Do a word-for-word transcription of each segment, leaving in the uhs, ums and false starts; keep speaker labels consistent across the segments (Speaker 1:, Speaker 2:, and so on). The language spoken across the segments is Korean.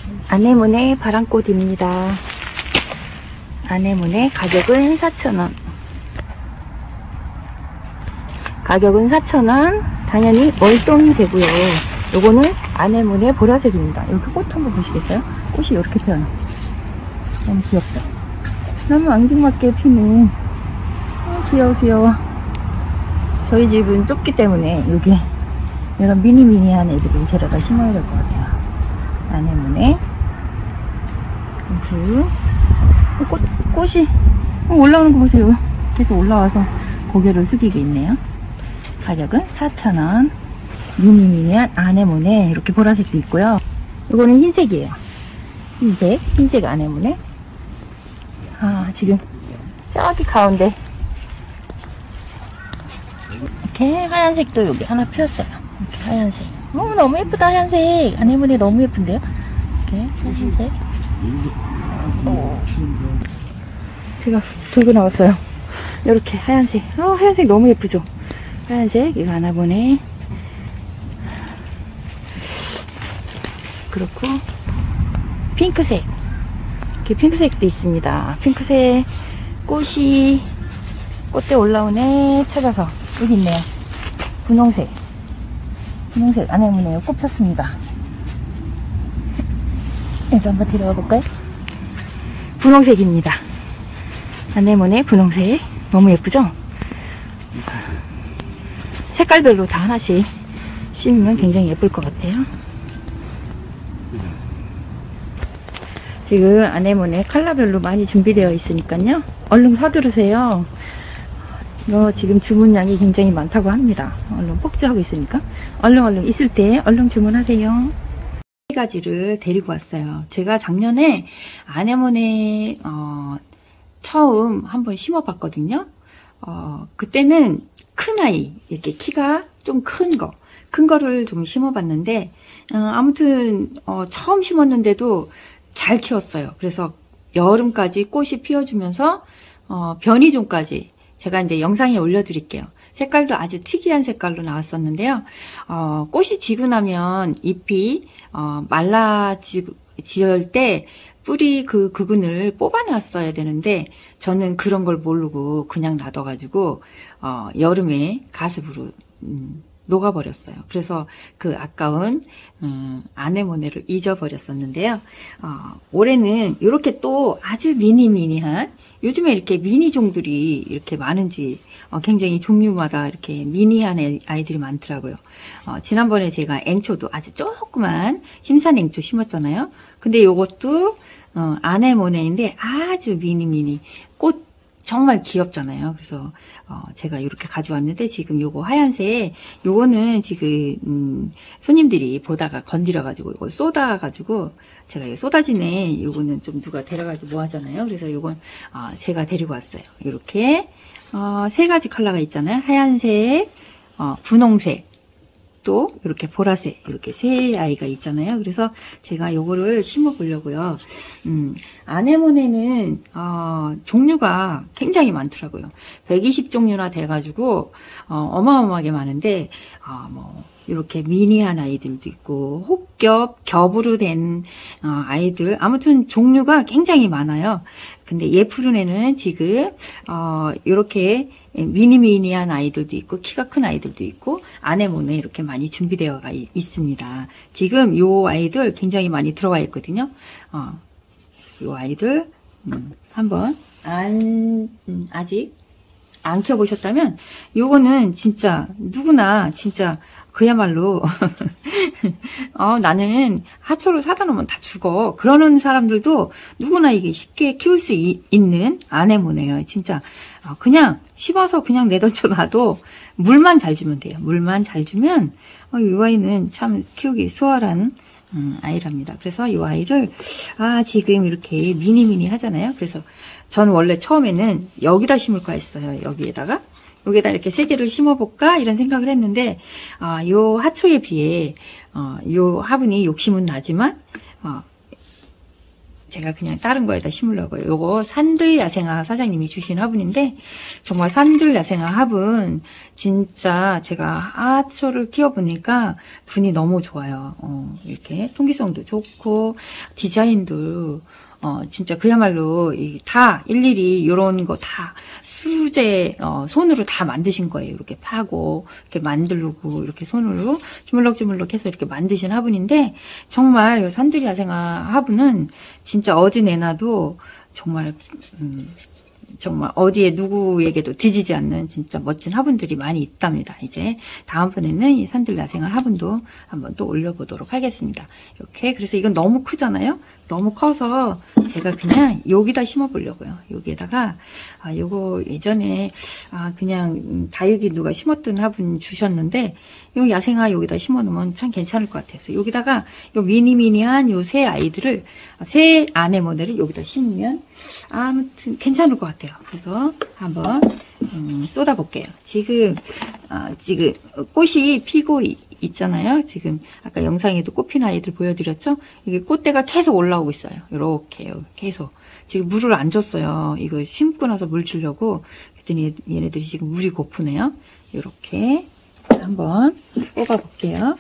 Speaker 1: 아네모네 바람꽃입니다. 아네모네 가격은 사천 원. 가격은 사천 원. 당연히 월동이 되고요. 요거는 아네모네 보라색입니다. 여기 꽃 한번 보시겠어요? 꽃이 이렇게 펴요. 너무 귀엽죠? 너무 앙증맞게 피는. 어, 귀여워 귀여워. 저희 집은 좁기 때문에 여기 이런 미니미니한 애들을 데려다 심어야 될 것 같아요. 아네모네 꽃, 꽃이 올라오는 거 보세요. 계속 올라와서 고개를 숙이고 있네요. 가격은 사천 원. 미니미니한 아네모네. 이렇게 보라색도 있고요. 이거는 흰색이에요. 흰색 흰색 아네모네. 아, 지금 저기 가운데 이렇게 하얀색도 여기 하나 피었어요. 이렇게 하얀색. 어, 너무 예쁘다. 하얀색 아네모네 너무 예쁜데요. 이렇게 하얀색. 어. 제가 들고 나왔어요. 이렇게 하얀색. 어, 하얀색 너무 예쁘죠. 하얀색 이거 아네모네. 그렇고 핑크색. 이렇게 핑크색도 있습니다. 핑크색 꽃이 꽃대 올라오네. 찾아서 여기 있네요. 분홍색 분홍색 아네모네 꽃 폈습니다. 얘도 한번 데려가 볼까요? 분홍색입니다. 아네모네 분홍색 너무 예쁘죠? 색깔별로 다 하나씩 심으면 굉장히 예쁠 것 같아요. 지금 아네모네 컬러별로 많이 준비되어 있으니까요. 얼른 사두르세요. 이거 지금 주문량이 굉장히 많다고 합니다. 얼른 폭주하고 있으니까 얼른 얼른 있을 때 얼른 주문하세요. 세 가지를 데리고 왔어요. 제가 작년에 아네모네 어, 처음 한번 심어봤거든요. 어, 그때는 큰 아이, 이렇게 키가 좀 큰 거, 큰 거를 좀 심어봤는데 어, 아무튼 어, 처음 심었는데도 잘 키웠어요. 그래서 여름까지 꽃이 피어주면서 어, 변이종까지 제가 이제 영상에 올려드릴게요. 색깔도 아주 특이한 색깔로 나왔었는데요. 어, 꽃이 지고 나면 잎이 어, 말라지을 때 뿌리 그 그근을 뽑아놨어야 되는데 저는 그런 걸 모르고 그냥 놔둬가지고 어, 여름에 가습으로 음, 녹아버렸어요. 그래서 그 아까운 음, 아네모네를 잊어버렸었는데요. 어, 올해는 이렇게 또 아주 미니미니한 요즘에 이렇게 미니종들이 이렇게 많은지 어, 굉장히 종류마다 이렇게 미니한 아이들이 많더라고요. 어, 지난번에 제가 앵초도 아주 조그만 심산 앵초 심었잖아요. 근데 요것도 어, 아네모네인데 아주 미니미니 꽃 정말 귀엽잖아요. 그래서 어, 제가 이렇게 가져왔는데 지금 요거 하얀색 요거는 지금 음, 손님들이 보다가 건드려가지고 이거 쏟아가지고 제가 이거 쏟아지네. 요거는 좀 누가 데려가기 뭐 하잖아요. 그래서 요건 어, 제가 데리고 왔어요. 이렇게 어, 세 가지 컬러가 있잖아요. 하얀색, 어, 분홍색, 또 이렇게 보라색 이렇게 세 아이가 있잖아요. 그래서 제가 요거를 심어 보려고요. 음, 아네모네는 어, 종류가 굉장히 많더라고요. 백이십 종류나 돼가지고 어, 어마어마하게 많은데 어, 뭐 이렇게 미니한 아이들도 있고 혹겹, 겹으로 된 어, 아이들 아무튼 종류가 굉장히 많아요. 근데 얘 푸른 애는 지금 어, 이렇게 미니미니한 아이들도 있고 키가 큰 아이들도 있고 아네모네 이렇게 많이 준비되어 있습니다. 지금 요 아이들 굉장히 많이 들어와 있거든요. 어, 요 아이들 음, 한번 안 음, 아직 안 켜보셨다면 요거는 진짜 누구나 진짜 그야말로 어, 나는 하초를 사다 놓으면 다 죽어 그러는 사람들도 누구나 이게 쉽게 키울 수 이, 있는 아네모네요. 진짜 어, 그냥 심어서 그냥 내던져 놔도 물만 잘 주면 돼요. 물만 잘 주면 어, 이 아이는 참 키우기 수월한 음, 아이랍니다. 그래서 이 아이를 아 지금 이렇게 미니미니 하잖아요. 그래서 전 원래 처음에는 여기다 심을 거 했어요. 여기에다가 여기다 이렇게 세 개를 심어볼까 이런 생각을 했는데 아, 요 하초에 비해 어, 요 화분이 욕심은 나지만 어, 제가 그냥 다른 거에다 심으려고요. 요거 산들 야생화 사장님이 주신 화분인데 정말 산들 야생화 화분 진짜 제가 하초를 키워보니까 분이 너무 좋아요. 어, 이렇게 통기성도 좋고 디자인도 어, 진짜 그야말로 이 다 일일이 요런 거 다 수제 어, 손으로 다 만드신 거예요. 이렇게 파고 이렇게 만들고 이렇게 손으로 주물럭주물럭 해서 이렇게 만드신 화분인데 정말 요 산들 야생화 화분은 진짜 어디 내놔도 정말 음, 정말 어디에 누구에게도 뒤지지 않는 진짜 멋진 화분들이 많이 있답니다. 이제 다음번에는 이 산들 야생화 화분도 한번 또 올려보도록 하겠습니다. 이렇게 그래서 이건 너무 크잖아요. 너무 커서 제가 그냥 여기다 심어 보려고요. 여기에다가 아 요거 예전에 아 그냥 다육이 누가 심었던 화분 주셨는데 요 야생화 여기다 심어 놓으면 참 괜찮을 것 같아서 여기다가 요 미니미니한 요 새 아이들을 새 아네모네를 여기다 심으면 아무튼 괜찮을 것 같아요. 그래서 한번 음, 쏟아 볼게요. 지금 아, 지금 꽃이 피고 있잖아요. 지금 아까 영상에도 꽃 피는 아이들 보여드렸죠. 이게 꽃대가 계속 올라오고 있어요. 이렇게요. 계속 지금 물을 안 줬어요. 이거 심고 나서 물 주려고 그랬더니 얘네들이 지금 물이 고프네요. 이렇게 한번 뽑아 볼게요.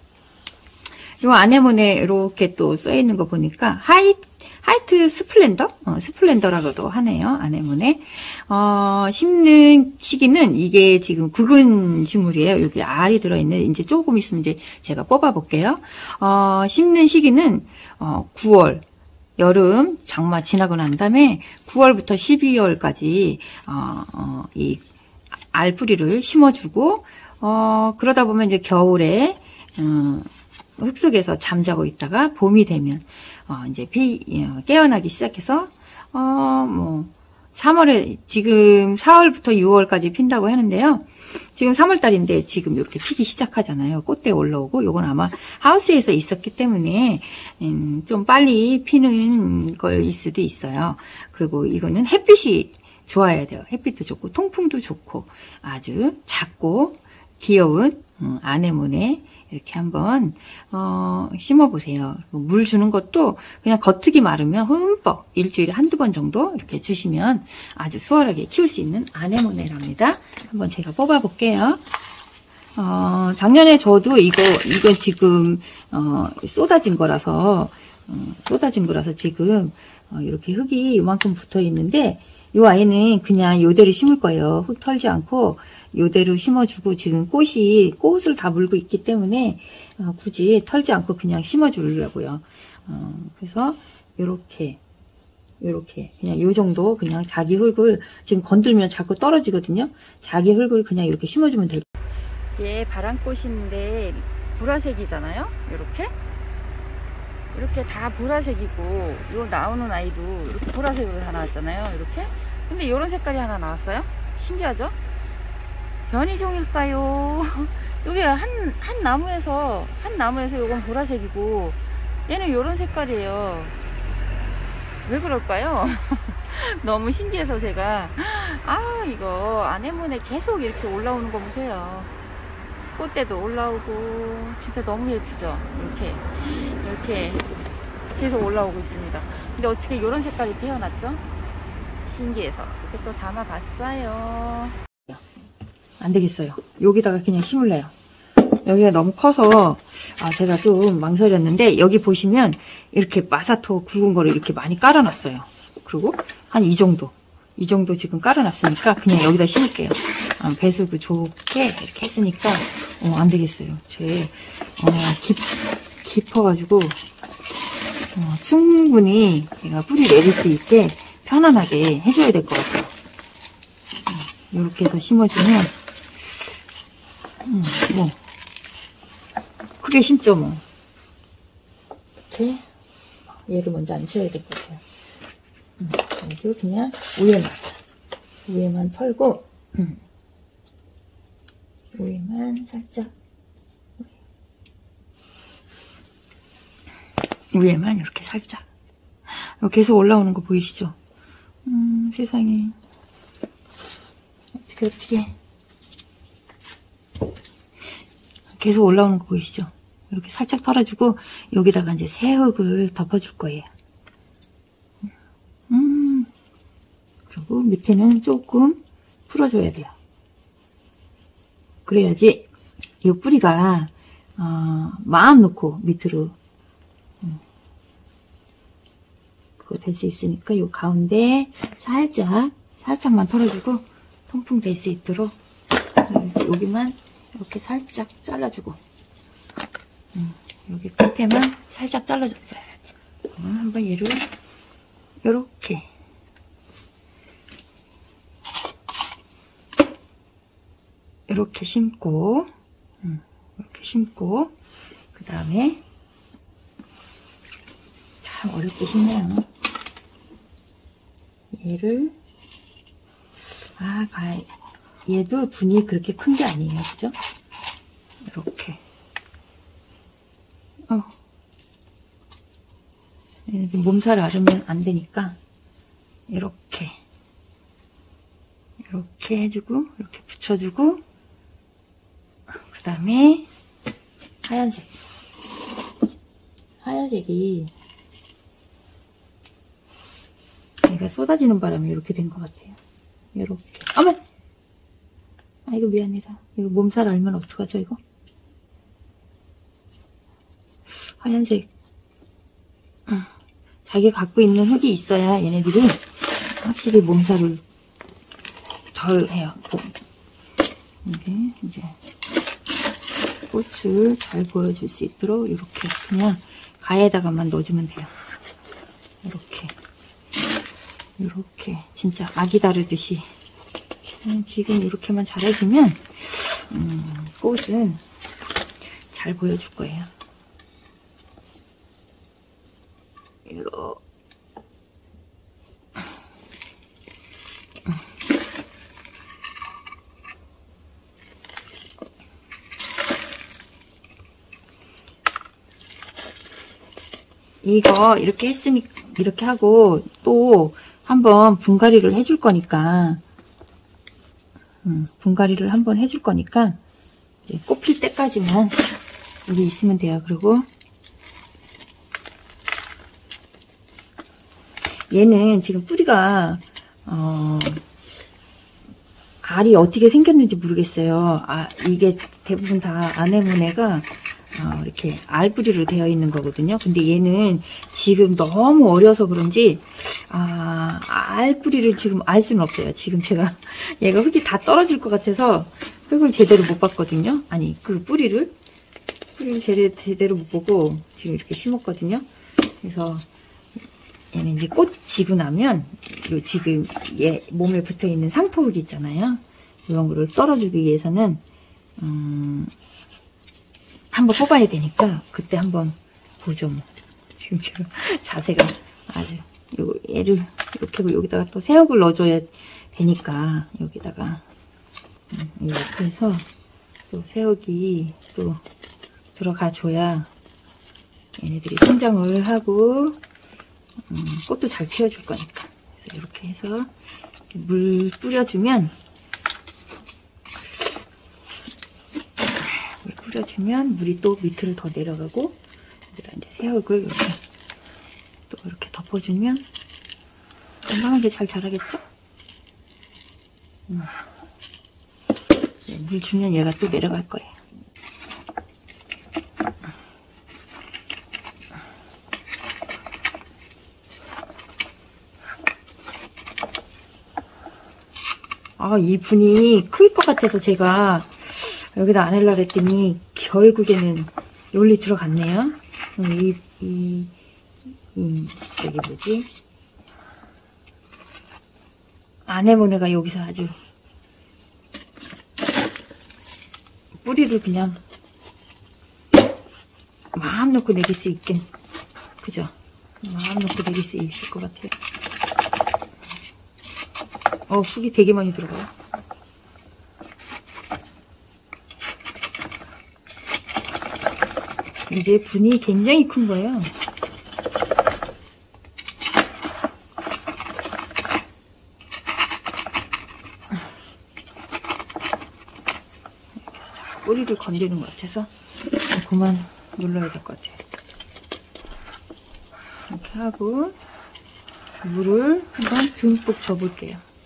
Speaker 1: 요 아네모네 이렇게 또 써 있는 거 보니까 하이 하이트 스플렌더? 어, 스플렌더라고도 하네요. 아네모네. 어, 심는 시기는 이게 지금 굵은 식물이에요. 여기 알이 들어있는, 이제 조금 있으면 이제 제가 뽑아볼게요. 어, 심는 시기는, 어, 구월. 여름, 장마 지나고 난 다음에 구월부터 십이월까지, 어, 어, 이 알뿌리를 심어주고, 어, 그러다 보면 이제 겨울에, 어, 흙 속에서 잠자고 있다가 봄이 되면 어 이제 피 깨어나기 시작해서 어 뭐 삼월에 지금 사월부터 유월까지 핀다고 하는데요. 지금 삼월 달인데 지금 이렇게 피기 시작하잖아요. 꽃대 올라오고 요건 아마 하우스에서 있었기 때문에 음, 좀 빨리 피는 걸 수도 있어요. 그리고 이거는 햇빛이 좋아야 돼요. 햇빛도 좋고 통풍도 좋고 아주 작고 귀여운 음, 아네모네 이렇게 한번 어, 심어보세요. 물 주는 것도 그냥 겉흙이 마르면 흠뻑 일주일에 한두 번 정도 이렇게 주시면 아주 수월하게 키울 수 있는 아네모네랍니다. 한번 제가 뽑아볼게요. 어, 작년에 저도 이거 이건 지금 어, 쏟아진 거라서 어, 쏟아진 거라서 지금 어, 이렇게 흙이 이만큼 붙어 있는데 이 아이는 그냥 요대로 심을 거예요. 흙 털지 않고 요대로 심어주고 지금 꽃이 꽃을 다 물고 있기 때문에 어, 굳이 털지 않고 그냥 심어주려고요. 어, 그래서 요렇게 요렇게 그냥 요 정도 그냥 자기 흙을 지금 건들면 자꾸 떨어지거든요. 자기 흙을 그냥 이렇게 심어주면 될 거예요. 이게 바람꽃인데 보라색이잖아요. 요렇게 이렇게 다 보라색이고 요 나오는 아이도 이렇게 보라색으로 다 나왔잖아요. 이렇게 근데 이런 색깔이 하나 나왔어요. 신기하죠? 변이종일까요? 여기 한, 한 나무에서 한 나무에서 요건 보라색이고 얘는 요런 색깔이에요. 왜 그럴까요? 너무 신기해서 제가 아 이거 아네모네 계속 이렇게 올라오는 거 보세요. 꽃대도 올라오고 진짜 너무 예쁘죠? 이렇게 이렇게 계속 올라오고 있습니다. 근데 어떻게 이런 색깔이 태어났죠? 신기해서 이렇게 또 담아봤어요. 안 되겠어요. 여기다가 그냥 심을래요. 여기가 너무 커서 아, 제가 좀 망설였는데 여기 보시면 이렇게 마사토 굵은 거를 이렇게 많이 깔아놨어요. 그리고 한 이 정도 이 정도 지금 깔아놨으니까 그냥 여기다 심을게요. 아, 배수구 좋게 이렇게 했으니까 어, 안 되겠어요. 제 어, 깊, 깊어가지고 어, 충분히 제가 뿌리 내릴 수 있게 편안하게 해줘야 될 것 같아요. 어, 이렇게 해서 심어주면 음, 뭐 크게 심죠 뭐. 이렇게 얘를 먼저 앉혀야 될 것 같아요. 음, 여기 그냥 위에만 위에만 털고 음, 위에만 살짝 위에만 이렇게 살짝 계속 올라오는 거 보이시죠? 음, 세상에 어떻게 어떻게 계속 올라오는 거 보이시죠? 이렇게 살짝 털어주고 여기다가 이제 새흙을 덮어줄 거예요. 그리고 밑에는 조금 풀어줘야 돼요. 그래야지 이 뿌리가 어, 마음 놓고 밑으로 음, 그거 될 수 있으니까 이 가운데 살짝 살짝만 털어주고 통풍 될 수 있도록 여기만 이렇게 살짝 잘라주고 음, 여기 끝에만 살짝 잘라줬어요. 음, 한번 얘를 이렇게 이렇게 심고 음, 이렇게 심고 그 다음에 참 어렵게 심네요. 얘를 아, 얘도 분이 그렇게 큰 게 아니에요, 그죠? 이렇게 어 몸살 앓으면 안 되니까 이렇게 이렇게 해주고 이렇게 붙여주고 그 다음에 하얀색 하얀색이 얘가 쏟아지는 바람에 이렇게 된 것 같아요. 이렇게 어머 아 이거 미안해라. 이거 몸살 알면 어떡하죠 이거? 하얀색 음, 자기 갖고 있는 흙이 있어야 얘네들이 확실히 몸살을 덜 해요. 이게 이제 꽃을 잘 보여줄 수 있도록 이렇게 그냥 가에다가만 넣어주면 돼요. 이렇게 이렇게 진짜 아기 다루듯이 지금 이렇게만 잘해주면 음, 꽃은 잘 보여줄 거예요. 이렇게 이거 이렇게 했으니 이렇게 하고 또 한번 분갈이를 해줄 거니까 음, 분갈이를 한번 해줄 거니까 이제 꽃 필 때까지만 여기 있으면 돼요. 그리고 얘는 지금 뿌리가 어, 알이 어떻게 생겼는지 모르겠어요. 아, 이게 대부분 다 아네모네가 어, 이렇게 알뿌리로 되어 있는 거거든요. 근데 얘는 지금 너무 어려서 그런지 아, 알뿌리를 지금 알 수는 없어요. 지금 제가 얘가 흙이 다 떨어질 것 같아서 흙을 제대로 못 봤거든요. 아니 그 뿌리를 뿌리를 제대로, 제대로 못 보고 지금 이렇게 심었거든요. 그래서 얘는 이제 꽃 지고 나면 요 지금 얘 몸에 붙어 있는 상토흙 있잖아요. 이런 거를 떨어주기 위해서는 음, 한번 뽑아야 되니까 그때 한번 보죠. 뭐. 지금 제가 자세가 아주 요 얘를 이렇게 하고 여기다가 또 새흙을 넣어줘야 되니까 여기다가 음, 이렇게 해서 또 새흙이 또 들어가 줘야 얘네들이 성장을 하고 음, 꽃도 잘 피워줄 거니까. 그래서 이렇게 해서 물 뿌려주면 물 뿌려주면 물이 또 밑으로 더 내려가고 여기다 이제 새흙을 이렇게 또 이렇게 덮어주면 건강하게 잘 자라겠죠? 음. 네, 물 주면 얘가 또 내려갈 거예요. 아, 이 분이 클 것 같아서 제가 여기다 안 하려고 했더니 결국에는 여기 들어갔네요. 이, 이, 이, 여기 뭐지? 아네모네가 여기서 아주 뿌리를 그냥 마음 놓고 내릴 수 있긴, 그죠? 마음 놓고 내릴 수 있을 것 같아요. 어, 흙이 되게 많이 들어가요. 이게 분이 굉장히 큰 거예요. 뿌리를 건드리는 것 같아서 그만 눌러야 될 것 같아요. 이렇게 하고 물을 한번 듬뿍 줘볼게요.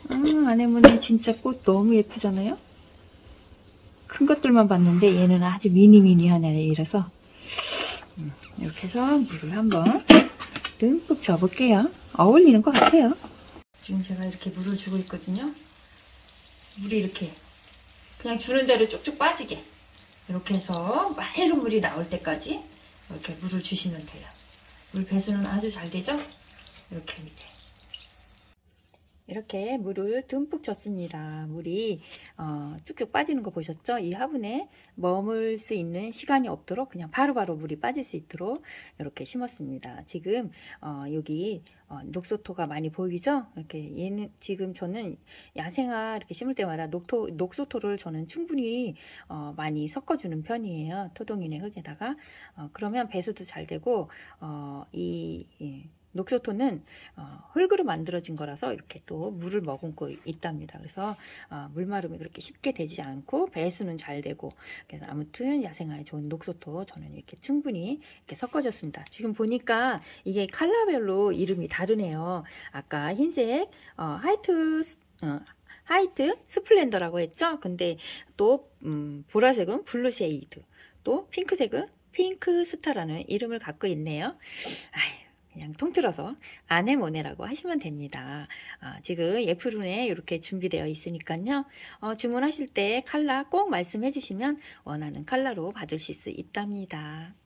Speaker 1: 아, 아내모네 진짜 꽃 너무 예쁘잖아요. 큰 것들만 봤는데 얘는 아주 미니미니한 애라서 이렇게 해서 물을 한번 듬뿍 줘볼게요. 어울리는 것 같아요. 지금 제가 이렇게 물을 주고 있거든요. 물이 이렇게 그냥 주는 대로 쭉쭉 빠지게 이렇게 해서 맑은 물이 나올 때까지 이렇게 물을 주시면 돼요. 물 배수는 아주 잘 되죠? 이렇게 밑에 이렇게 물을 듬뿍 줬습니다. 물이 어, 쭉쭉 빠지는 거 보셨죠? 이 화분에 머물 수 있는 시간이 없도록 그냥 바로바로 바로 물이 빠질 수 있도록 이렇게 심었습니다. 지금 어, 여기 어, 녹소토가 많이 보이죠? 이렇게 얘는 지금 저는 야생화 이렇게 심을 때마다 녹토, 녹소토를 저는 충분히 어, 많이 섞어주는 편이에요. 토동이네 흙에다가 어, 그러면 배수도 잘 되고 어, 이 예. 녹소토는 어, 흙으로 만들어진 거라서 이렇게 또 물을 머금고 있답니다. 그래서 어, 물마름이 그렇게 쉽게 되지 않고 배수는 잘 되고 그래서 아무튼 야생화에 좋은 녹소토 저는 이렇게 충분히 이렇게 섞어줬습니다. 지금 보니까 이게 컬러별로 이름이 다르네요. 아까 흰색 어, 하이트 어, 하이트 스플렌더라고 했죠. 근데 또 음, 보라색은 블루 쉐이드, 또 핑크색은 핑크 스타라는 이름을 갖고 있네요. 아유, 그냥 통틀어서 아네모네라고 하시면 됩니다. 어, 지금 예쁘룬에 이렇게 준비되어 있으니까요. 어, 주문하실 때 컬러 꼭 말씀해 주시면 원하는 컬러로 받으실 수 있답니다.